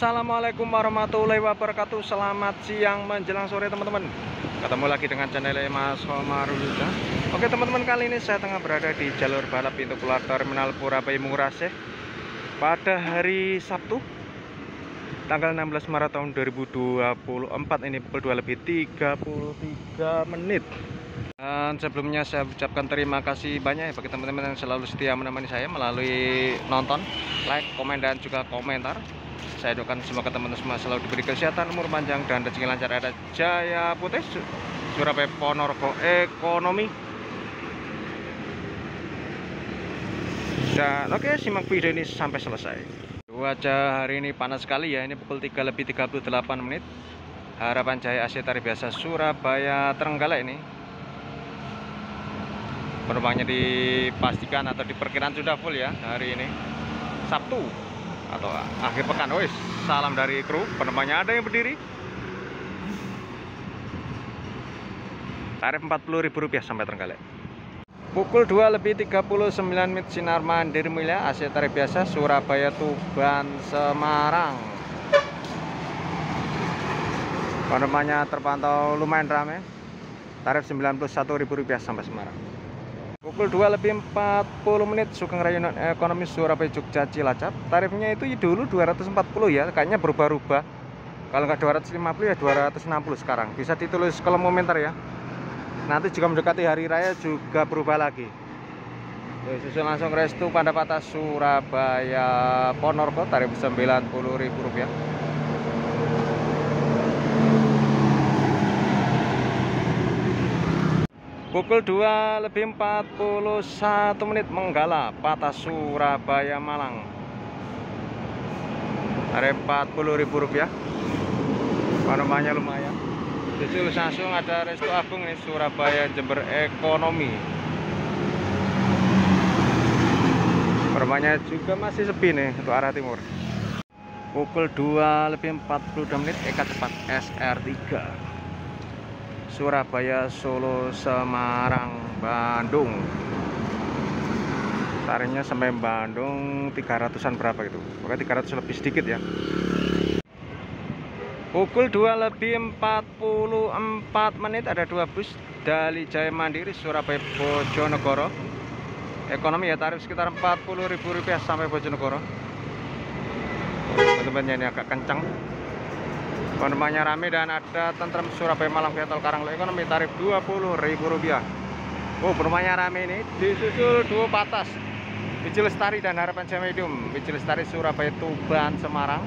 Assalamualaikum warahmatullahi wabarakatuh. Selamat siang menjelang sore teman-teman. Ketemu lagi dengan channel Mas Homaruluda. Oke teman-teman, kali ini saya tengah berada di jalur balap pintu keluar Terminal Purabaya Muraseh pada hari Sabtu tanggal 16 Maret tahun 2024. Ini pukul 2:33. Dan sebelumnya saya ucapkan terima kasih banyak ya bagi teman-teman yang selalu setia menemani saya melalui nonton, like, komen, dan juga komentar. Saya doakan semoga teman-teman semua selalu diberi kesehatan, umur panjang, dan rezeki lancar. Ada Jaya Putih, Surabaya Ponorogo Ekonomi. Dan oke, simak video ini sampai selesai. Cuaca hari ini panas sekali ya. Ini pukul 3:38. Harapan Jaya AC Tarif Biasa Surabaya Trenggalek ini. Penumpangnya dipastikan atau diperkirakan sudah full ya hari ini Sabtu atau akhir pekan. Wis, salam dari kru. Penumpangnya ada yang berdiri. Tarif Rp40.000 sampai Trenggalek. Pukul 2:39 sinar mandiri mulia AC Tarif Biasa Surabaya Tuban Semarang. Penumpangnya terpantau lumayan ramai. Tarif Rp91.000 sampai Semarang. Pukul 2:40 Sugeng Raya Non Ekonomi Surabaya Jogja Cilacap. Tarifnya itu dulu 240 ya, kayaknya berubah-ubah. Kalau nggak 250 ya 260 sekarang. Bisa ditulis kolom komentar ya. Nanti juga mendekati hari raya juga berubah lagi. Susul langsung restu pada patah Surabaya Ponorogo, tarif Rp90.000. Pukul 2:41 Menggala patah Surabaya Malang, tarif Rp40.000. Penumpangnya lumayan. Susul langsung ada Restu Agung ini Surabaya Jember Ekonomi. Penumpangnya juga masih sepi nih untuk arah timur. Pukul 2:42 Eka Cepat SR3 Surabaya Solo Semarang Bandung. Tarifnya sampai Bandung 300-an berapa gitu. Pokoknya 300 lebih sedikit ya. Pukul 2:44 ada dua bus dari Jaya Mandiri Surabaya Bojonegoro Ekonomi ya, tarif sekitar Rp40.000 sampai Bojonegoro. Teman-temannya ini agak kencang. Penumpangnya rame dan ada Tentrem Surabaya Malang via Tol Karanglo Ekonomi, tarif Rp20.000. Oh, penumpangnya rame ini. Disusul duo Patas Biji Lestari dan Harapan Jaya Medium. Biji Lestari Surabaya Tuban Semarang.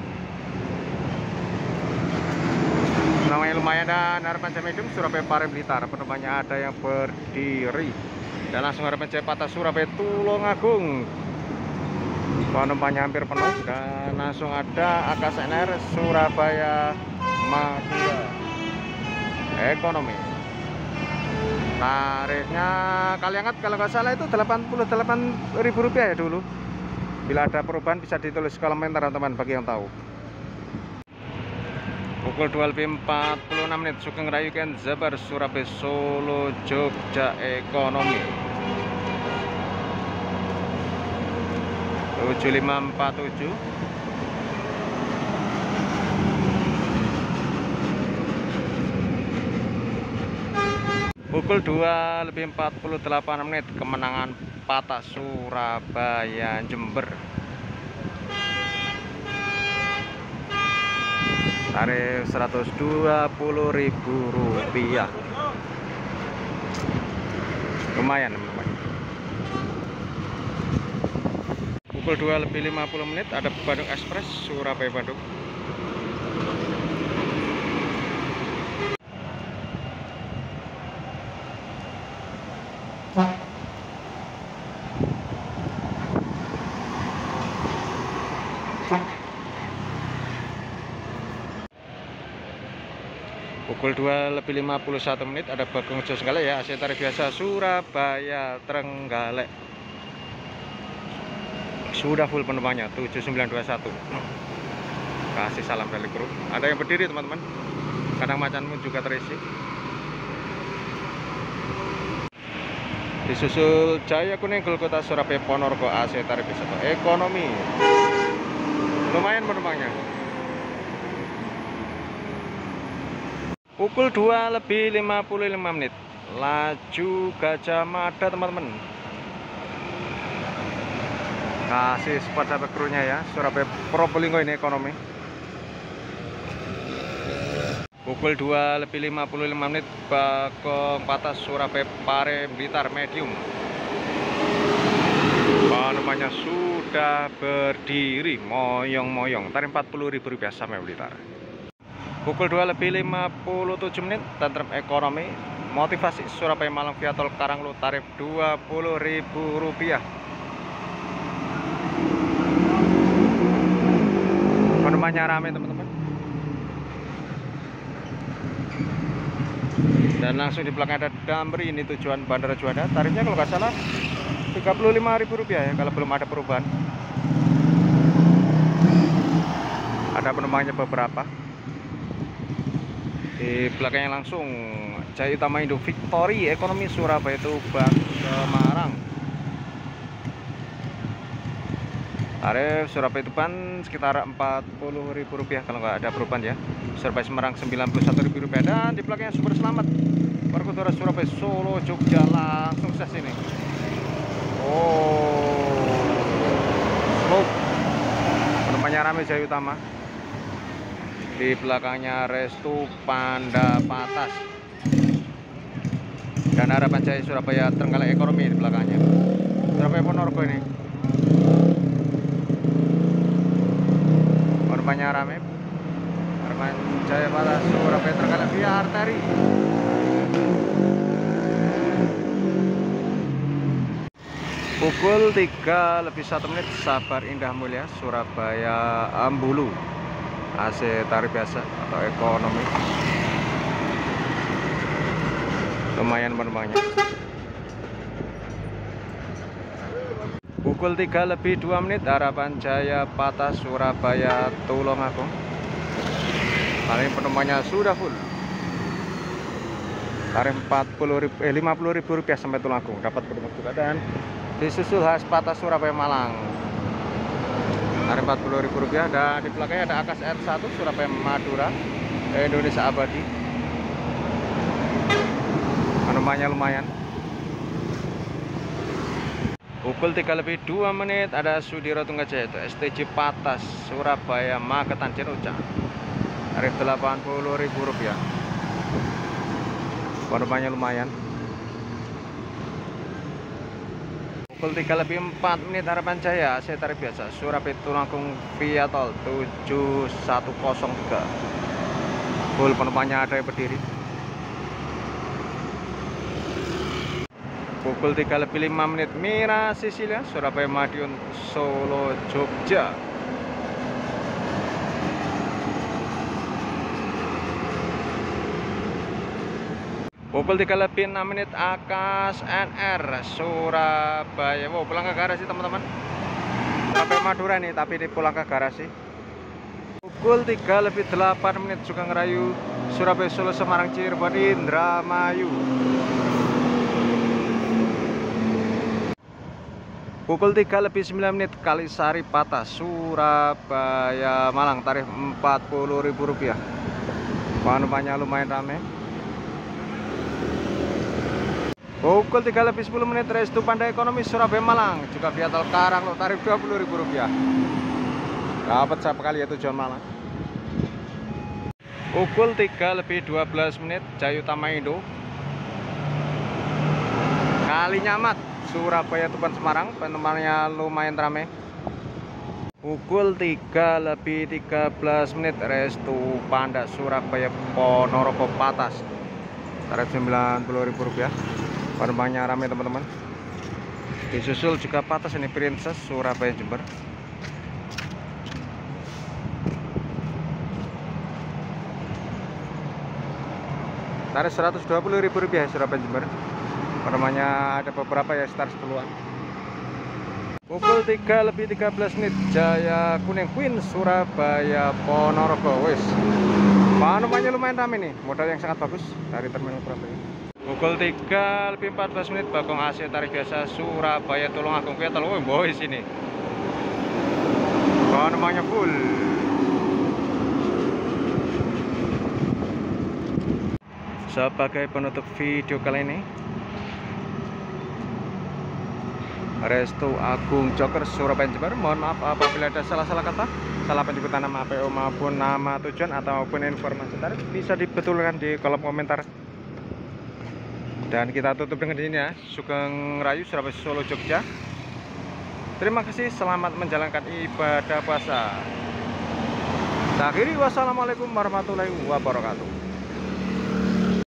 Namanya lumayan dan Harapan Jaya Medium Surabaya Pare Blitar. Penumpangnya ada yang berdiri. Dan langsung Harapan Jaya Patah Surabaya Tulungagung. Penumpangnya hampir penuh. Dan langsung ada AKSNR Surabaya Madura Ekonomi. Tarifnya Kaliangat kalau nggak salah itu Rp88.000 ya dulu. Bila ada perubahan bisa ditulis komentar teman-teman bagi yang tahu. Pukul 2:46 Sugeng Rayu Ken Zabar Surabaya Solo Jogja Ekonomi. 7547. Pukul 2:48 Kemenangan patah Surabaya Jember. Tarif Rp120.000. Lumayan teman-teman. Pukul 2:50 ada Bandung Express Surabaya Bandung. Pukul 2:51 ada Bagong Jos Trenggalek ya, AC Tarif Biasa Surabaya Trenggalek. Sudah full penumpangnya 7921. Kasih salam dari kru. Ada yang berdiri teman-teman. Kadang macanmu juga terisi. Disusul Jaya Kuning Kota Surabaya Ponorogo AC Tarif Biasa Ekonomi. Lumayan penumpangnya. Pukul 2 lebih 55 menit. Laju Gajah Mada teman-teman. Kasih spot sampai krunya ya, Surabaya Probolinggo ini ekonomi. Pukul 2 lebih 55 menit, Bagong Patas Surabaya Pare Blitar medium. Namanya sudah berdiri moyong-moyong, tarif Rp40.000 sampai Blitar. Pukul 2 lebih 57 menit, tantrum ekonomi motivasi Surabaya Malang via tol Karanglo tarif Rp20.000. Penumpangnya ramai teman-teman. Dan langsung di belakang ada Damri, ini tujuan Bandara Juanda. Tarifnya kalau nggak salah Rp35.000 ya, kalau belum ada perubahan. Ada penumpangnya beberapa. Di belakangnya langsung Jaya Utama Indo Victory ekonomi Surabaya Tuban Semarang. Tarif Surabaya Tuban sekitar Rp40.000 kalau nggak ada perubahan ya. Surabaya Semarang Rp91.000. Dan di belakangnya Super Selamat Margonda Surabaya Solo Jogja, langsung ses ini. Smoke. Penumpangnya ramai Jaya Utama. Di belakangnya Restu Panda Patas. Dan Harapan Jaya Surabaya Trenggalek ekonomi di belakangnya. Surabaya Ponorogo ini. Penumpangnya ramai. Harapan Jaya Patas Surabaya Trenggalek via arteri. Pukul 3 lebih 1 menit, Sabar Indah Mulia Surabaya Ambulu AC tarif biasa atau ekonomi. Lumayan penumpangnya. Pukul 3 lebih 2 menit, Harapan Jaya Patas Surabaya Tulungagung. Kali ini penumpangnya sudah full. Tarif Rp50.000 sampai Tulungagung, dapat penumpang juga. Dan disusul HS Patas Surabaya Malang, tarif Rp40.000. Dan di belakangnya ada Akas R1 Surabaya Madura Indonesia Abadi. Penumpangnya lumayan. Pukul 3 lebih 2 menit, ada Sudiro Tunggajaya itu STJ Patas Surabaya Magetan Ciroca, tarif Rp80.000. Penumpangnya lumayan. Pukul 3 lebih 4 menit, Harapan Jaya AC tarif biasa Surabaya Tulungagung via tol 7103. Full penumpangnya ada yang berdiri. Pukul 3 lebih 5 menit, Mira Sisilia Surabaya Madiun Solo Jogja. Pukul 3 lebih 6 menit, Akas NR Surabaya. Wow, pulang ke garasi teman-teman. Surabaya Madura nih, tapi di pulang ke garasi. Pukul 3 lebih 8 menit, Sugeng Rayu Surabaya Solo Semarang Cirebon Indramayu. Pukul 3 lebih 9 menit, Kalisari Patas Surabaya Malang, tarif Rp40.000. Penumpangnya lumayan ramai. Pukul 3 lebih 10 menit, Restu Panda Ekonomi Surabaya Malang juga via tol Karanglo, tarif Rp20.000. Dapat siapa kali ya tujuan Malang. Pukul 3 lebih 12 menit, Jaya Utama Indo Kalinyamat Surabaya Tuban Semarang, penumpangnya lumayan ramai. Pukul 3 lebih 13 menit, Restu Panda Surabaya Ponorogo Patas, tarif Rp90.000. Penumpangnya ramai teman-teman. Disusul juga Patas ini Princess Surabaya Jember. Tarif Rp120.000 Surabaya Jember. Penumpangnya ada beberapa ya, start 10-an. Pukul 3 lebih 13 menit, Jaya Kuning Queen Surabaya Ponorogo. Wis, penumpangnya lumayan ramai nih, modal yang sangat bagus dari terminal Surabaya. Pukul 3 lebih 14 menit, Bagong AC tarif biasa Surabaya Tulungagung via tol. Boy sini. Penumpangnya full. sebagai penutup video kali ini. Restu Agung Joker, Surabaya, Jember. Mohon maaf apabila ada salah-salah kata, salah penyebutan nama APO maupun nama tujuan ataupun informasi tarif, bisa dibetulkan di kolom komentar. Dan kita tutup dengan ini ya, Sugeng Rayu, Surabaya, Solo, Jogja. Terima kasih, selamat menjalankan ibadah puasa. Akhiri, wassalamualaikum warahmatullahi wabarakatuh.